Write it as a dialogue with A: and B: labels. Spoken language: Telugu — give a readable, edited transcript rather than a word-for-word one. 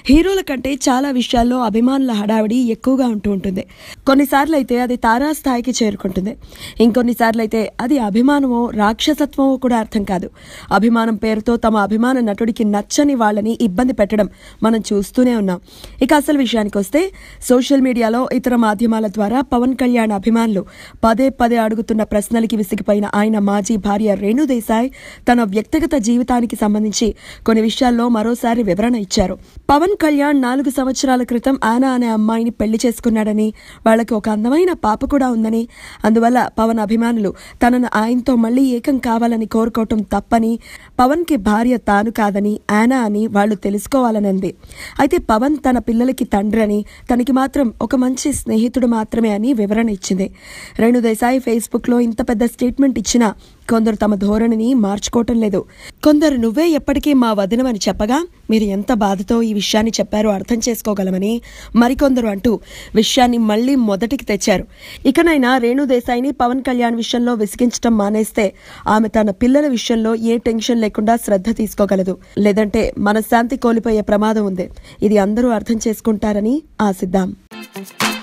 A: హీరోల కంటే చాలా విషయాల్లో అభిమానుల హడావిడి ఎక్కువగా ఉంటుంది. కొన్నిసార్లు అయితే అది తారాస్థాయికి చేరుకుంటుంది. ఇంకొన్నిసార్లు అయితే అది అభిమానమో రాక్షసత్వమో కూడా అర్థం కాదు. అభిమానం పేరుతో తమ అభిమాన నటుడికి నచ్చని వాళ్ళని ఇబ్బంది పెట్టడం మనం చూస్తూనే ఉన్నాం. ఇక అసలు విషయానికి వస్తే సోషల్ మీడియాలో ఇతర మాధ్యమాల ద్వారా పవన్ కళ్యాణ్ అభిమానులు పదే పదే అడుగుతున్న ప్రశ్నలకి విసిగిపోయిన ఆయన మాజీ భార్య రేణు దేశాయ్ తన వ్యక్తిగత జీవితానికి సంబంధించి కొన్ని విషయాల్లో మరోసారి వివరణ ఇచ్చారు. పవన్ కళ్యాణ్ 4 సంవత్సరాల క్రితం ఆనా అనే అమ్మాయిని పెళ్లి చేసుకున్నాడని, వాళ్ళకి ఒక అందమైన పాప కూడా ఉందని, అందువల్ల పవన్ అభిమానులు తనను ఆయనతో మళ్లీ ఏకం కావాలని కోరుకోవటం తప్పని, పవన్ కి భార్య తాను కాదని ఆనా అని వాళ్ళు తెలుసుకోవాలనంది. అయితే పవన్ తన పిల్లలకి తండ్రి అని, తనకి మాత్రం ఒక మంచి స్నేహితుడు మాత్రమే అని వివరణ ఇచ్చింది. రేణు దేశాయ్ ఫేస్బుక్ లో ఇంత పెద్ద స్టేట్మెంట్ ఇచ్చినా కొందరు తమ ధోరణిని మార్చుకోవటం లేదు. కొందరు నువ్వే ఎప్పటికీ మా వదినమని చెప్పగా మీరు ఎంత బాధతో ఈ విషయాన్ని చెప్పారో అర్థం చేసుకోగలమని, మరికొందరు అంటూ విషయాన్ని మళ్లీ మొదటికి తెచ్చారు. ఇకనైనా రేణు దేశాయ్ని పవన్ కళ్యాణ్ విషయంలో విసిగించడం మానేస్తే ఆమె తన పిల్లల విషయంలో ఏ టెన్షన్ లేకుండా శ్రద్ధ తీసుకోగలదు. లేదంటే మనశ్శాంతి కోల్పోయే ప్రమాదం ఉంది. ఇది అందరూ అర్థం చేసుకుంటారని ఆశిద్దాం.